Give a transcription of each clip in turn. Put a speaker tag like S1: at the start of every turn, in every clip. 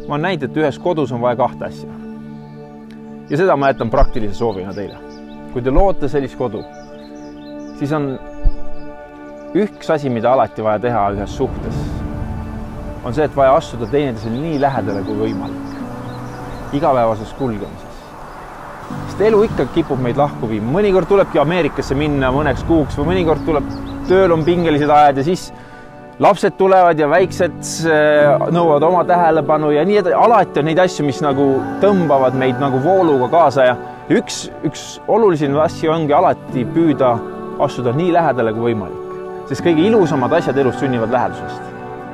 S1: Ma olen näinud, et ühes kodus on vaja 2 asja. Ja seda ma jätan praktilise soovina teile. Kui te loote sellist kodu, siis on üks asi, mida alati vaja teha ühes suhtes, on see, et vaja astuda teineteisele nii lähedale kui võimalik. Igapäevases kulgemises. Sest elu ikka kipub meid lahku viima. Mõnikord tulebki Ameerikasse minna mõneks kuuks või mõnikord tuleb tööl on pingelised ajad ja siis lapsed tulevad ja väiksed nõuavad oma tähelepanu ja nii edasi. Alati on neid asju, mis nagu tõmbavad meid nagu vooluga kaasa ja üks olulisem asju ongi alati püüda astuda nii lähedale kui võimalik. Sest kõige ilusamad asjad elus sünnivad lähedusest.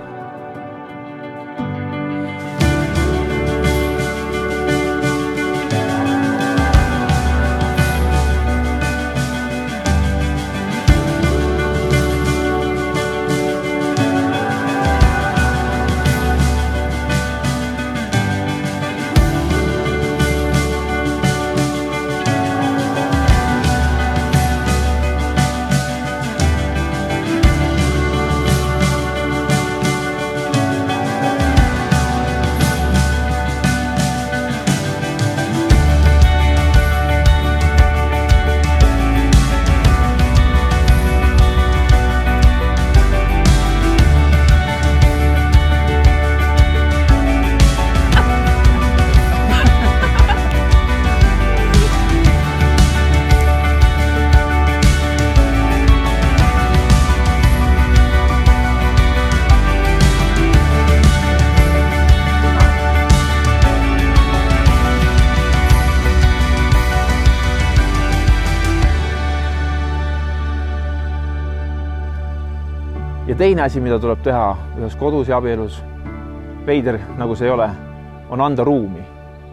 S1: Ja teine asi, mida tuleb teha ühes kodus ja abielus, veider nagu see ei ole, on anda ruumi.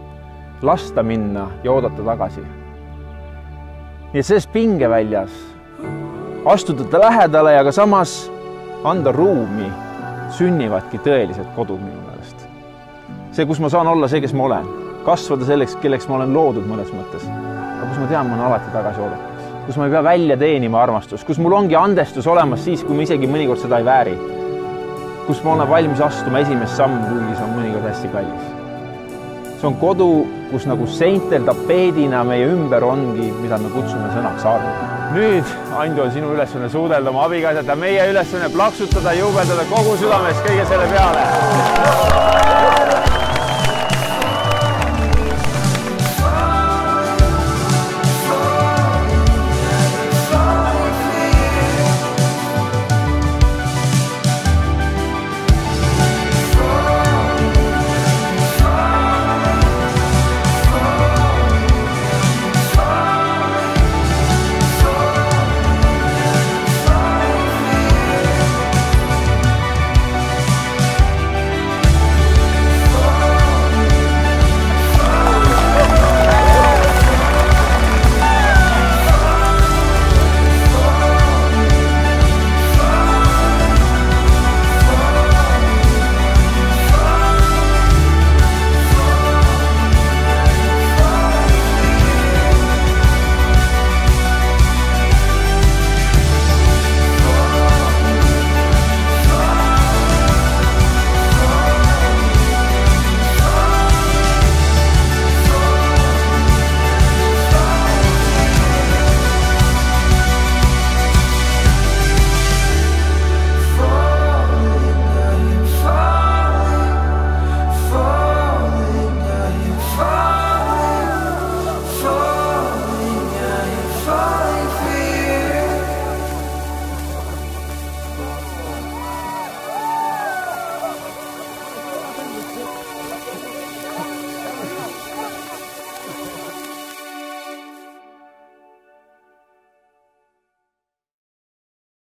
S1: Lasta minna ja oodata tagasi. Nii et selles pingeväljas astuda ta lähedale ja ka samas anda ruumi sünnivadki tõelised kodud minu meelest. See, kus ma saan olla see, kes ma olen. Kasvada selleks, kelleks ma olen loodud mõnes mõttes. Aga kus ma tean, ma olen alati tagasi oodatud. Kus ma ei pea välja teenima armastus, kus mul ongi andestus olemas siis, kui ma isegi mõnikord seda ei vääri. Kus ma olen valmis astuma esimest sammu, kuigi see on mõnikord hästi kallis. See on kodu, kus nagu seintel tapeedina meie ümber ongi, mida me kutsume sõnaks arvu. Nüüd, Andu, on sinu ülesanne suudelda oma abikaasat ja meie ülesanne plaksutada, juubeldada kogu südames kõige selle peale.